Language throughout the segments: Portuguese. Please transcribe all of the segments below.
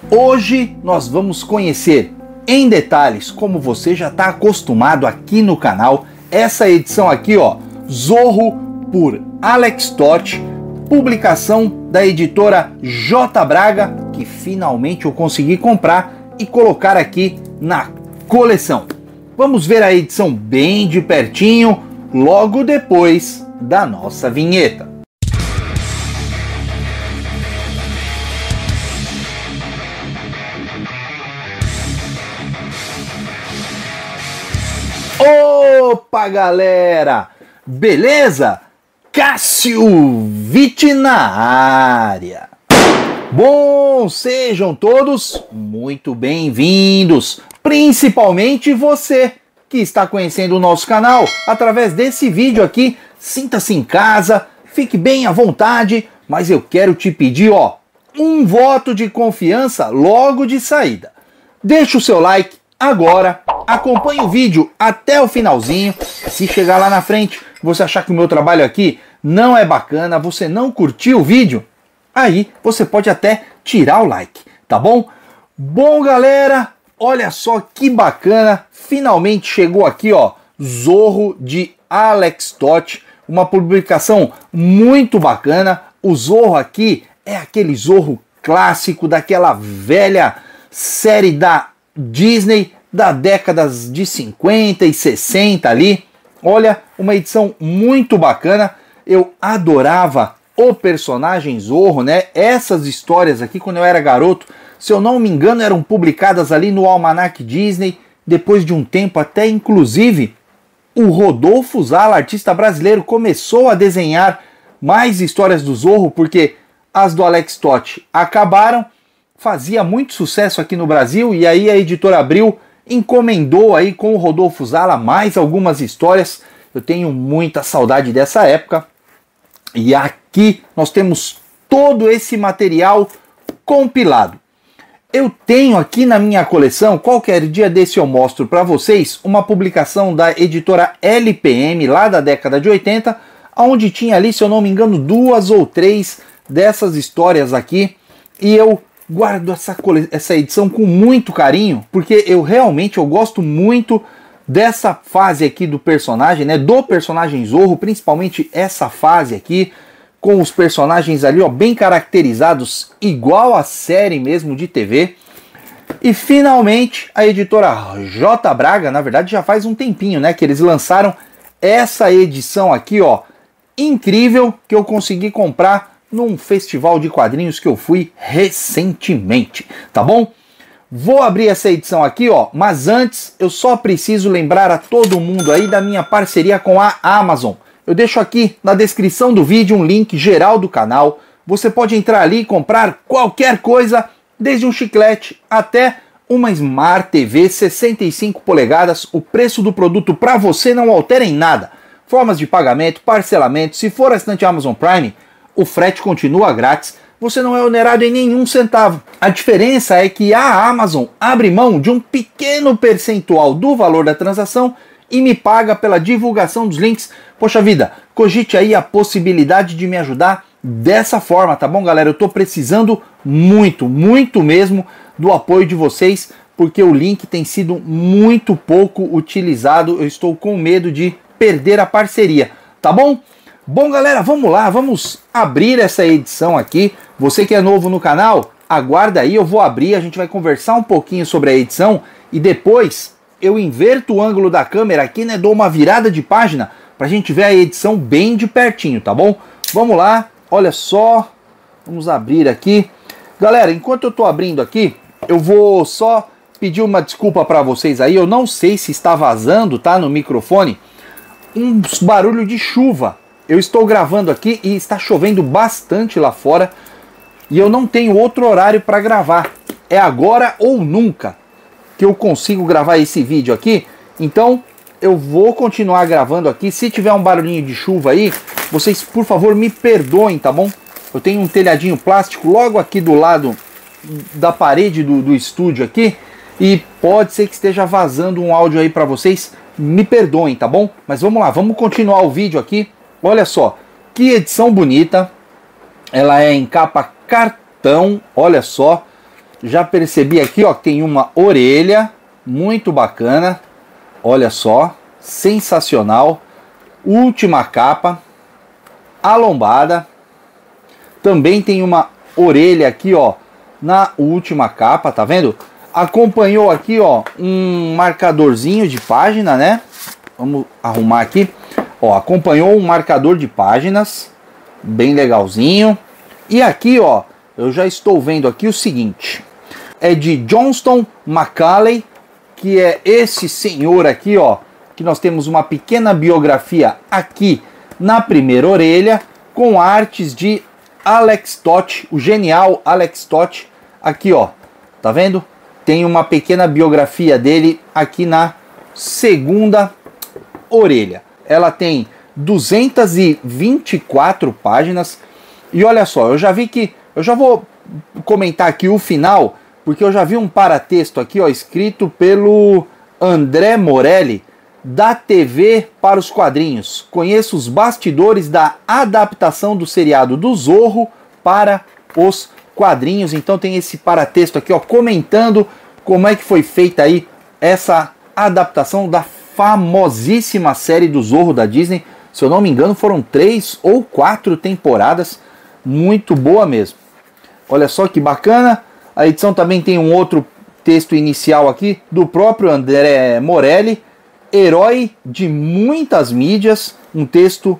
Hoje nós vamos conhecer em detalhes, como você já está acostumado aqui no canal, essa edição aqui, ó, Zorro por Alex Toth, publicação da editora J. Braga, que finalmente eu consegui comprar e colocar aqui na coleção. Vamos ver a edição bem de pertinho, logo depois da nossa vinheta. Opa, galera! Beleza? Cássio Witt na área. Bom, sejam todos muito bem-vindos, principalmente você que está conhecendo o nosso canal através desse vídeo aqui. Sinta-se em casa, fique bem à vontade, mas eu quero te pedir, ó, um voto de confiança logo de saída. Deixa o seu like agora, acompanhe o vídeo até o finalzinho. Se chegar lá na frente, você achar que o meu trabalho aqui não é bacana, você não curtiu o vídeo, aí você pode até tirar o like, tá bom? Bom, galera, olha só que bacana, finalmente chegou aqui, ó, Zorro de Alex Toth, uma publicação muito bacana. O Zorro aqui é aquele Zorro clássico daquela velha série da Disney da décadas de 50 e 60 ali. Olha, uma edição muito bacana. Eu adorava o personagem Zorro, né? Essas histórias aqui, quando eu era garoto, se eu não me engano, eram publicadas ali no Almanac Disney. Depois de um tempo, até inclusive, o Rodolfo Zala, artista brasileiro, começou a desenhar mais histórias do Zorro, porque as do Alex Toth acabaram. Fazia muito sucesso aqui no Brasil, e aí a editora Abril encomendou aí com o Rodolfo Zala mais algumas histórias. Eu tenho muita saudade dessa época. E aqui nós temos todo esse material compilado. Eu tenho aqui na minha coleção, qualquer dia desse eu mostro para vocês, uma publicação da editora LPM, lá da década de 80, onde tinha ali, se eu não me engano, 2 ou 3 dessas histórias aqui. E eu guardo essa edição com muito carinho, porque eu gosto muito dessa fase aqui do personagem, né, do personagem Zorro, principalmente essa fase aqui, com os personagens ali, ó, bem caracterizados, igual a série mesmo de TV. E finalmente a editora J. Braga, na verdade já faz um tempinho, né, que eles lançaram essa edição aqui, ó, incrível, que eu consegui comprar num festival de quadrinhos que eu fui recentemente, tá bom? Vou abrir essa edição aqui, ó, mas antes eu só preciso lembrar a todo mundo aí da minha parceria com a Amazon. Eu deixo aqui na descrição do vídeo um link geral do canal. Você pode entrar ali e comprar qualquer coisa, desde um chiclete até uma Smart TV 65 polegadas. O preço do produto para você não altera em nada. Formas de pagamento, parcelamento, se for assinante Amazon Prime, o frete continua grátis, você não é onerado em nenhum centavo. A diferença é que a Amazon abre mão de um pequeno percentual do valor da transação e me paga pela divulgação dos links. Poxa vida, cogite aí a possibilidade de me ajudar dessa forma, tá bom, galera? Eu tô precisando muito, muito mesmo do apoio de vocês, porque o link tem sido muito pouco utilizado. Eu estou com medo de perder a parceria, tá bom? Bom, galera, vamos lá, vamos abrir essa edição aqui. Você que é novo no canal, aguarda aí, eu vou abrir, a gente vai conversar um pouquinho sobre a edição e depois eu inverto o ângulo da câmera aqui, né, dou uma virada de página pra gente ver a edição bem de pertinho, tá bom? Vamos lá, olha só, vamos abrir aqui. Galera, enquanto eu tô abrindo aqui, eu vou só pedir uma desculpa pra vocês aí, eu não sei se está vazando, tá, no microfone, um barulho de chuva. Eu estou gravando aqui e está chovendo bastante lá fora e eu não tenho outro horário para gravar. É agora ou nunca que eu consigo gravar esse vídeo aqui. Então eu vou continuar gravando aqui. Se tiver um barulhinho de chuva aí, vocês por favor me perdoem, tá bom? Eu tenho um telhadinho plástico logo aqui do lado da parede do estúdio aqui e pode ser que esteja vazando um áudio aí para vocês. Me perdoem, tá bom? Mas vamos lá, vamos continuar o vídeo aqui. Olha só, que edição bonita. Ela é em capa cartão, olha só. Já percebi aqui, ó, que tem uma orelha muito bacana. Olha só, sensacional. Última capa, a lombada. Também tem uma orelha aqui, ó, na última capa, tá vendo? Acompanhou aqui, ó, um marcadorzinho de página, né? Vamos arrumar aqui. Ó, acompanhou um marcador de páginas, bem legalzinho. E aqui, ó, eu já estou vendo aqui o seguinte. É de Johnston Macaulay, que é esse senhor aqui, ó, que nós temos uma pequena biografia aqui na primeira orelha, com artes de Alex Toth, o genial Alex Toth. Aqui, ó, tá vendo? Tem uma pequena biografia dele aqui na segunda orelha. Ela tem 224 páginas. E olha só, eu já vi que... Eu já vou comentar aqui o final, porque eu já vi um paratexto aqui, ó, escrito pelo André Morelli, da TV para os quadrinhos. Conheço os bastidores da adaptação do seriado do Zorro para os quadrinhos. Então tem esse paratexto aqui, ó, comentando como é que foi feita aí essa adaptação da famosíssima série do Zorro da Disney. Se eu não me engano, foram 3 ou 4 temporadas. Muito boa mesmo. Olha só que bacana. A edição também tem um outro texto inicial aqui do próprio André Morelli, herói de muitas mídias. Um texto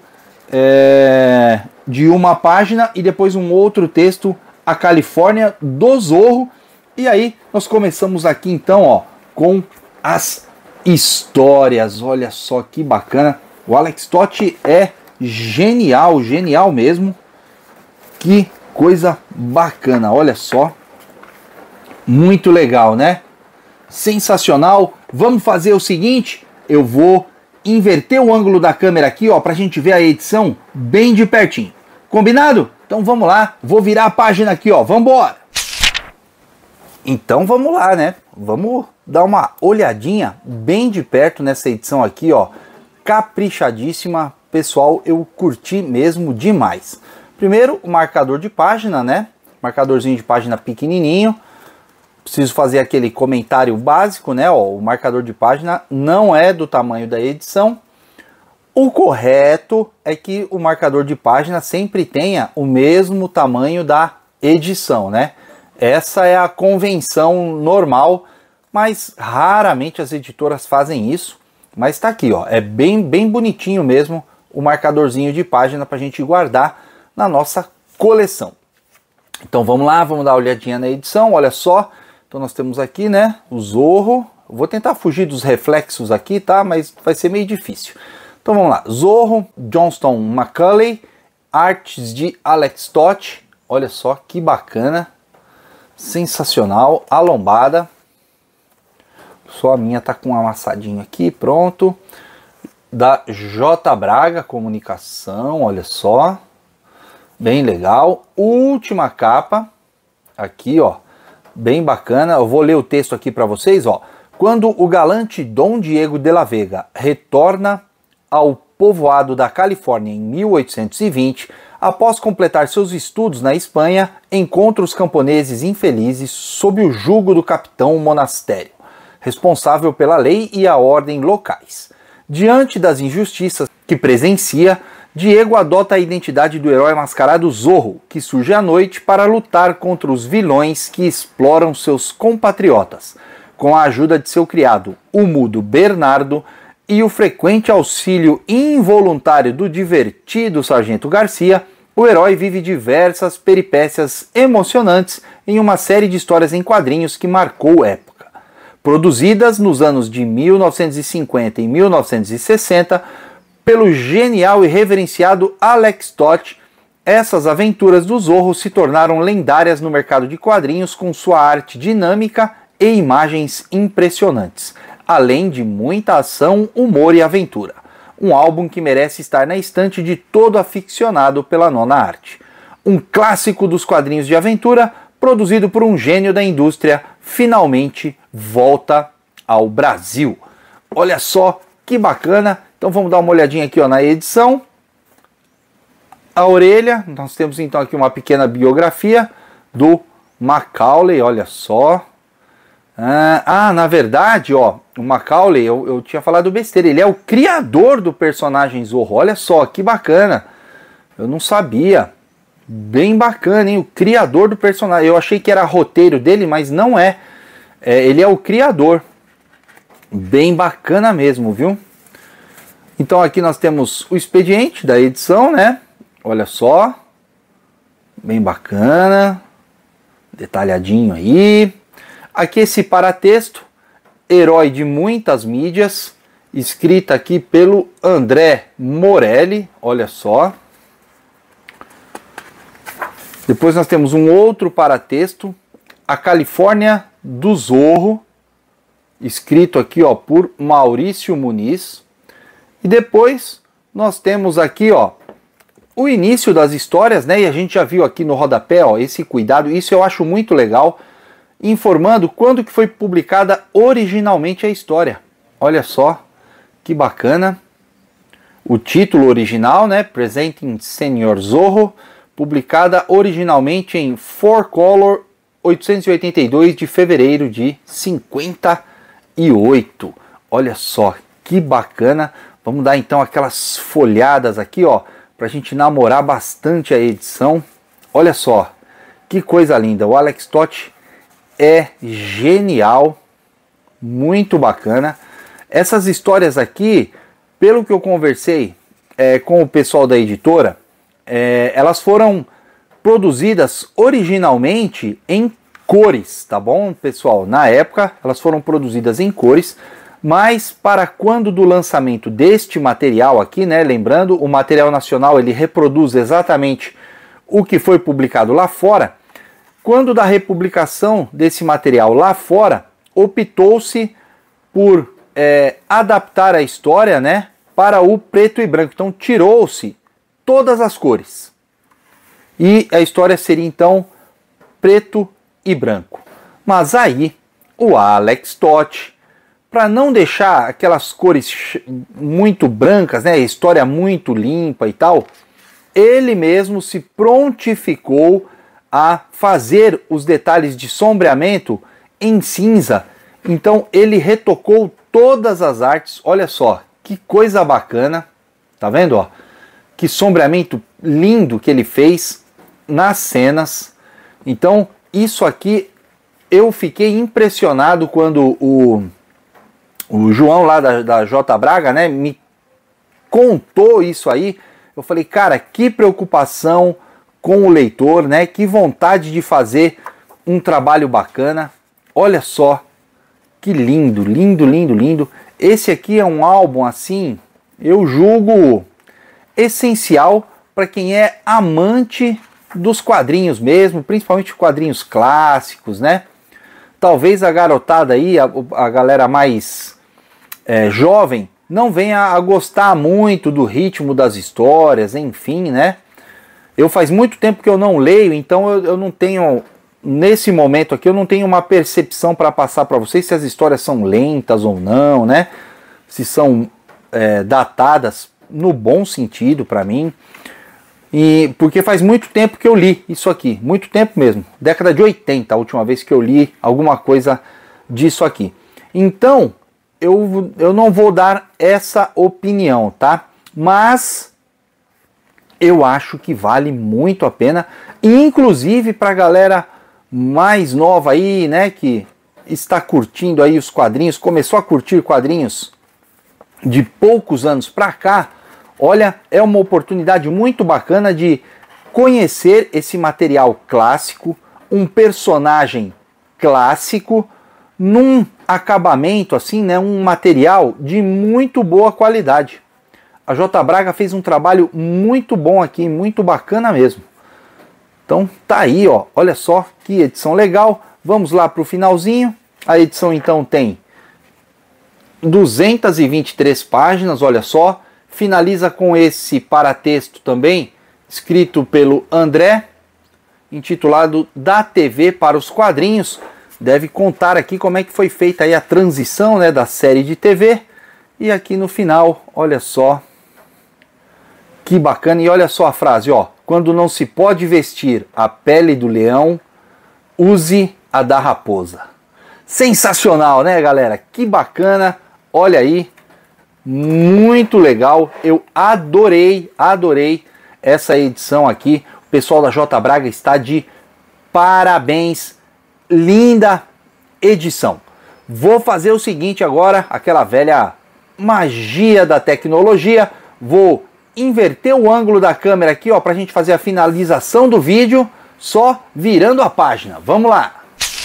de uma página e depois um outro texto, a Califórnia do Zorro. E aí nós começamos aqui então, ó, com as histórias. Olha só que bacana. O Alex Toth é genial, genial mesmo. Que coisa bacana, olha só. Muito legal, né? Sensacional. Vamos fazer o seguinte, eu vou inverter o ângulo da câmera aqui, ó, pra gente ver a edição bem de pertinho. Combinado? Então vamos lá, vou virar a página aqui, ó, vamos embora. Então vamos lá, né? Vamos dar uma olhadinha bem de perto nessa edição aqui, ó. Caprichadíssima, pessoal, eu curti mesmo demais. Primeiro, o marcador de página, né? Marcadorzinho de página pequenininho. Preciso fazer aquele comentário básico, né? Ó, o marcador de página não é do tamanho da edição. O correto é que o marcador de página sempre tenha o mesmo tamanho da edição, né? Essa é a convenção normal, mas raramente as editoras fazem isso. Mas tá aqui, ó, é bem bonitinho mesmo o marcadorzinho de página para a gente guardar na nossa coleção. Então vamos lá, vamos dar uma olhadinha na edição, olha só. Então nós temos aqui, né, o Zorro. Eu vou tentar fugir dos reflexos aqui, tá? Mas vai ser meio difícil. Então vamos lá, Zorro, Johnston Macaulay, artes de Alex Toth. Olha só que bacana, sensacional, a lombada. Só a minha tá com um amassadinho aqui, pronto. Da J. Braga Comunicação, olha só. Bem legal. Última capa, aqui, ó, bem bacana. Eu vou ler o texto aqui para vocês, ó. Quando o galante Dom Diego de la Vega retorna ao povoado da Califórnia em 1820, após completar seus estudos na Espanha, encontra os camponeses infelizes sob o jugo do capitão Monastério, responsável pela lei e a ordem locais. Diante das injustiças que presencia, Diego adota a identidade do herói mascarado Zorro, que surge à noite para lutar contra os vilões que exploram seus compatriotas. Com a ajuda de seu criado, o mudo Bernardo, e o frequente auxílio involuntário do divertido Sargento Garcia, o herói vive diversas peripécias emocionantes em uma série de histórias em quadrinhos que marcou época. Produzidas nos anos de 1950 e 1960, pelo genial e reverenciado Alex Toth, essas aventuras do Zorro se tornaram lendárias no mercado de quadrinhos com sua arte dinâmica e imagens impressionantes, além de muita ação, humor e aventura. Um álbum que merece estar na estante de todo aficionado pela nona arte. Um clássico dos quadrinhos de aventura, produzido por um gênio da indústria, finalmente volta ao Brasil. Olha só que bacana! Então vamos dar uma olhadinha aqui, ó, na edição. A orelha, nós temos então aqui uma pequena biografia do Macaulay, olha só. Na verdade, ó, o Macaulay, eu tinha falado besteira, ele é o criador do personagem Zorro, olha só, que bacana. Eu não sabia. Bem bacana, hein? O criador do personagem. Eu achei que era roteiro dele, mas não é. Ele é o criador. Bem bacana mesmo, viu? Então aqui nós temos o expediente da edição, né? Olha só. Bem bacana. Detalhadinho aí. Aqui esse paratexto. Herói de muitas mídias. Escrita aqui pelo André Morelli. Olha só. Depois nós temos um outro paratexto, A Califórnia do Zorro, escrito aqui, ó, por Maurício Muniz. E depois nós temos aqui, ó, o início das histórias, né? E a gente já viu aqui no rodapé, ó, esse cuidado, isso eu acho muito legal, informando quando que foi publicada originalmente a história. Olha só, que bacana. O título original, né? Presenting Sr. Zorro, publicada originalmente em 4Color, 882 de fevereiro de 58. Olha só, que bacana. Vamos dar então aquelas folhadas aqui, ó, pra gente namorar bastante a edição. Olha só, que coisa linda. O Alex Toth é genial, muito bacana. Essas histórias aqui, pelo que eu conversei com o pessoal da editora, elas foram produzidas originalmente em cores, tá bom, pessoal? Na época, elas foram produzidas em cores, mas para quando do lançamento deste material aqui, né, lembrando, o material nacional ele reproduz exatamente o que foi publicado lá fora. Quando da republicação desse material lá fora, optou-se por adaptar a história, né, para o preto e branco. Então tirou-se todas as cores. E a história seria então preto e branco. Mas aí o Alex Toth, para não deixar aquelas cores muito brancas, né, a história muito limpa e tal, ele mesmo se prontificou a fazer os detalhes de sombreamento em cinza. Então ele retocou todas as artes. Olha só, que coisa bacana. Tá vendo, ó? Que sombreamento lindo que ele fez nas cenas. Então, isso aqui eu fiquei impressionado quando o João lá da J Braga, né, me contou isso aí. Eu falei, cara, que preocupação com o leitor, né? Que vontade de fazer um trabalho bacana. Olha só, que lindo, lindo, lindo, lindo. Esse aqui é um álbum assim, eu julgo essencial para quem é amante dos quadrinhos mesmo, principalmente quadrinhos clássicos, né? Talvez a garotada aí, a galera mais jovem, não venha a gostar muito do ritmo das histórias, enfim, né? Eu faz muito tempo que eu não leio, então eu não tenho, nesse momento aqui, eu não tenho uma percepção para passar para vocês se as histórias são lentas ou não, né? Se são datadas no bom sentido para mim. E porque faz muito tempo que eu li isso aqui, muito tempo mesmo, década de 80, a última vez que eu li alguma coisa disso aqui. Então, eu não vou dar essa opinião, tá? Mas eu acho que vale muito a pena, inclusive para a galera mais nova aí, né, que está curtindo aí os quadrinhos, começou a curtir quadrinhos de poucos anos para cá. Olha, é uma oportunidade muito bacana de conhecer esse material clássico, um personagem clássico, num acabamento assim, né, um material de muito boa qualidade. A J Braga fez um trabalho muito bom aqui, muito bacana mesmo. Então tá aí, ó, olha só que edição legal. Vamos lá para o finalzinho. A edição então tem 223 páginas, olha só. Finaliza com esse paratexto também, escrito pelo André, intitulado Da TV para os Quadrinhos. Deve contar aqui como é que foi feita aí a transição, né, da série de TV. E aqui no final, olha só, que bacana. E olha só a frase, ó. Quando não se pode vestir a pele do leão, use a da raposa. Sensacional, né, galera? Que bacana. Olha aí, muito legal. Eu adorei essa edição aqui. O pessoal da J Braga está de parabéns. Linda edição. Vou fazer o seguinte agora, aquela velha magia da tecnologia. Vou inverter o ângulo da câmera aqui, ó, pra gente fazer a finalização do vídeo, só virando a página. Vamos lá.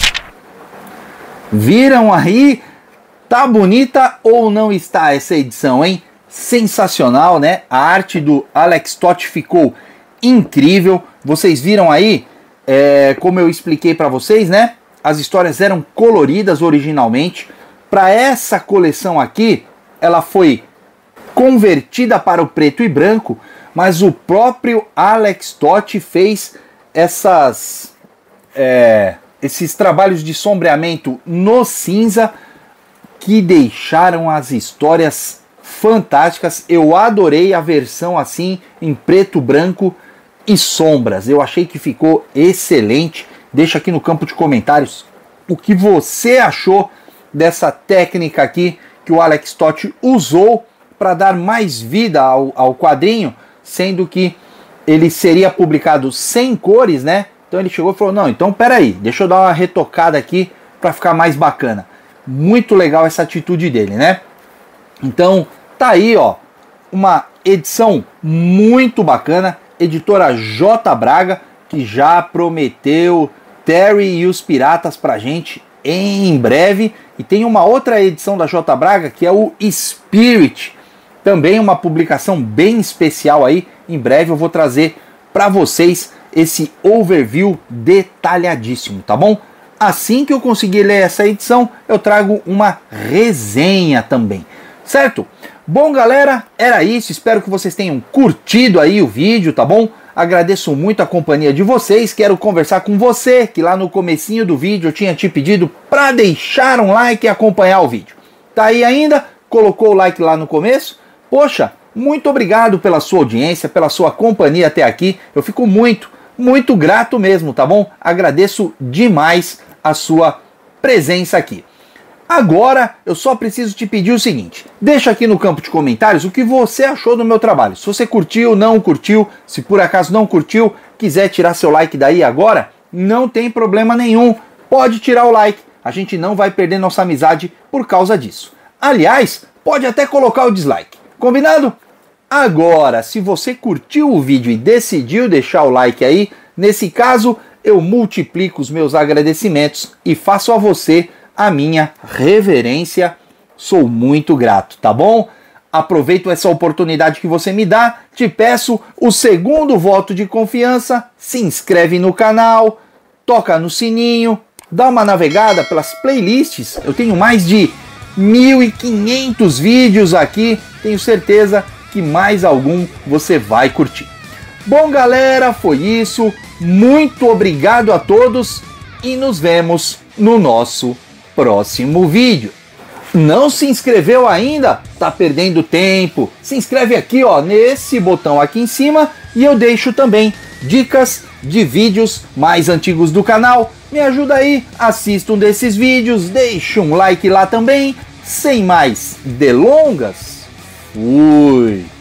Viram aí? Tá bonita ou não está essa edição, hein? Sensacional, né? A arte do Alex Toth ficou incrível. Vocês viram aí, como eu expliquei para vocês, né? As histórias eram coloridas originalmente. Para essa coleção aqui, ela foi convertida para o preto e branco, mas o próprio Alex Toth fez esses trabalhos de sombreamento no cinza que deixaram as histórias fantásticas. Eu adorei a versão assim em preto, branco e sombras. Eu achei que ficou excelente. Deixa aqui no campo de comentários o que você achou dessa técnica aqui que o Alex Toth usou para dar mais vida ao quadrinho, sendo que ele seria publicado sem cores, né? Então ele chegou e falou, não, então peraí, deixa eu dar uma retocada aqui para ficar mais bacana. Muito legal essa atitude dele, né? Então tá aí, ó, uma edição muito bacana, editora J Braga, que já prometeu Terry e os Piratas pra gente em breve. E tem uma outra edição da J Braga que é o Spirit, também uma publicação bem especial aí. Em breve eu vou trazer para vocês esse overview detalhadíssimo, tá bom? Assim que eu conseguir ler essa edição, eu trago uma resenha também, certo? Bom, galera, era isso. Espero que vocês tenham curtido aí o vídeo, tá bom? Agradeço muito a companhia de vocês. Quero conversar com você, que lá no comecinho do vídeo eu tinha te pedido para deixar um like e acompanhar o vídeo. Tá aí ainda? Colocou o like lá no começo? Poxa, muito obrigado pela sua audiência, pela sua companhia até aqui. Eu fico muito grato mesmo, tá bom? Agradeço demais a sua presença aqui. Agora eu só preciso te pedir o seguinte: deixa aqui no campo de comentários o que você achou do meu trabalho. Se você curtiu, não curtiu, se por acaso não curtiu, quiser tirar seu like daí agora, não tem problema nenhum. Pode tirar o like, a gente não vai perder nossa amizade por causa disso. Aliás, pode até colocar o dislike. Combinado? Agora, se você curtiu o vídeo e decidiu deixar o like aí, nesse caso eu multiplico os meus agradecimentos e faço a você a minha reverência. Sou muito grato, tá bom? Aproveito essa oportunidade que você me dá, te peço o segundo voto de confiança, se inscreve no canal, toca no sininho, dá uma navegada pelas playlists. Eu tenho mais de 1.500 vídeos aqui, tenho certeza que mais algum você vai curtir. Bom, galera, foi isso. Muito obrigado a todos e nos vemos no nosso próximo vídeo. Não se inscreveu ainda? Tá perdendo tempo. Se inscreve aqui, ó, nesse botão aqui em cima, e eu deixo também dicas de vídeos mais antigos do canal. Me ajuda aí, assista um desses vídeos, deixa um like lá também. Sem mais delongas, fui!